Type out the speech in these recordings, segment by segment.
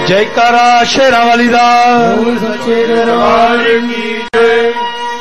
जयकारा शेरां वाली दा सच्चे दरबार की जय।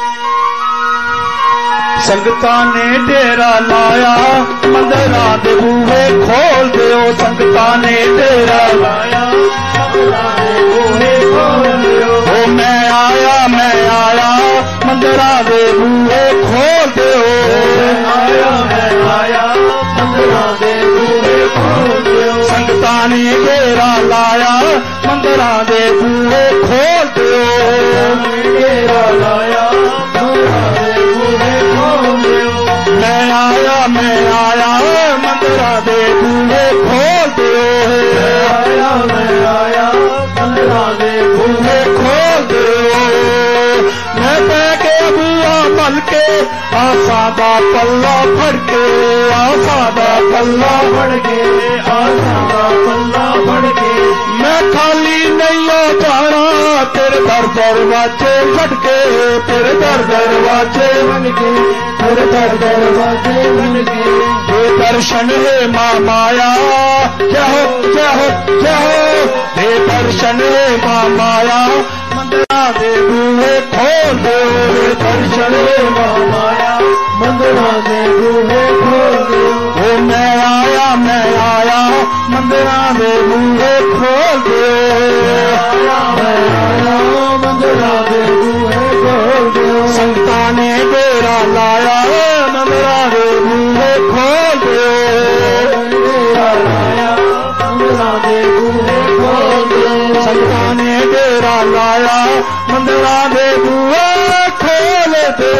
संगतां ने डेरा लाया मंदिरां दे बूहे खोल दिओ। संगतां ने डेरा लाया मंदिरां दे बूहे खोल दिओ। ओ मैं आया मंदिरां दे बूहे खोल दिओ। मैं आया मंदिरां दे बूहे खोल दिओ। संगतां ने डेरा लाया मंदिरां दे बूहे खोल दिओ। डेरा लाया मंदिरां दे बूहे खोल दिओ। मैं आया मंदिरां दे बूहे खोल दिओ। मैं आया मंदिरां दे बूहे खोल दिओ। मैं पै के बूहा भल के आसा दा पल्ला फड़ के। आसा दा पल्ला फड़ के आसा दा पल्ला फड़ के। मैं खाली नहीं हो जाना तेरे दर दरवाजे छड़ के। तेरे दर दरवाजे बन के तेरे दर दरवाजे बन के। दर्शन है माँ माया जय हो जय हो जय हो। दे दर्शन है माँ माया मंदिरां दे बूहे खोल दो। दर्शन है माँ माया मंदिरां दे बूहे खोल दिओ। ओ मैं आया मंदिरां दे बूहे खोल दो। मैं आया मंदिरां दे बूहे खोल दिओ। संगतां ने डेरा लाया मंदिरां दे बूहे खोल दो। डेरा लाया मंदिरां दे बूहे खोल दिओ। संगतां ने डेरा लाया मंदिरां दे बूहे खोल दो।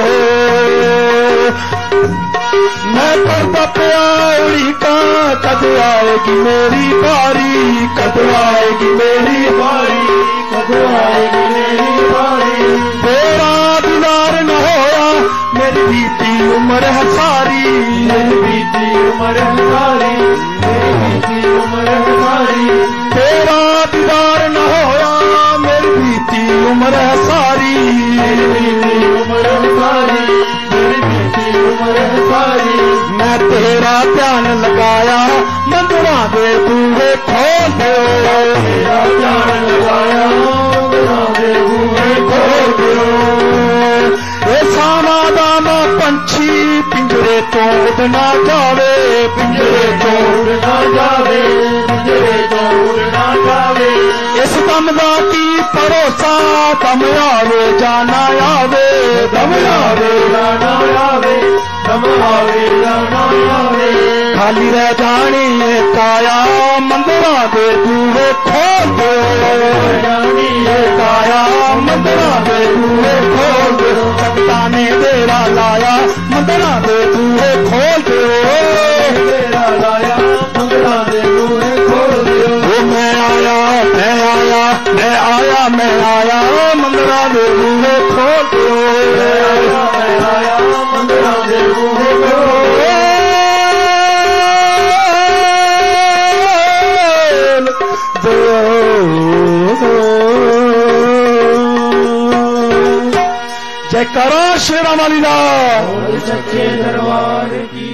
मैं करदा पिया उड़ीका कद आएगी मेरी बारी। कद आएगी मेरी बारी। कद आएगी मेरी बारी। तेरा दीदार न होया मेरी बीती उम्र है सारी। मेरी बीती उम्र है सारी। मेरी बीती उम्र है सारी। तेरा दीदार न होया मेरी बीती उम्र है सारी। मेरी बीती उम्र है सारी। मेरी बीती उम्र है सारी। मैं तेरा ध्यान लगाया मंदिरां दे बूहे खोल दो। तेरा ध्यान लगाया मंदिरां दे बूहे खोल दिओ। ए सामा दाना पंछी पिंजरे तो उड़ ना जावे। पिंजरे तो उड़ ना जावे। पिंजरे तो उड़ ना जावे। इस दम दा की भरोसा दम आवे जाना आवे। दम आवे जाना आवे। दम आवे जाना आवे। खाली रह जानी है काया मंदिरां दे बूहे खोल दो। जानी ये काया मंदिरां दे बूहे खोल दो। संगतां ने डेरा लाया मंदिरां दे बूहे खोल दो। डेरा लाया मंदिरां दे बूहे खोल दिओ। मैं आया मंदिरां दे बूहे खोल दो। मैं आया मंदिरां दे बूहे खोल दिओ। जयकारा शेरां वाली दा सच्चे दरबार की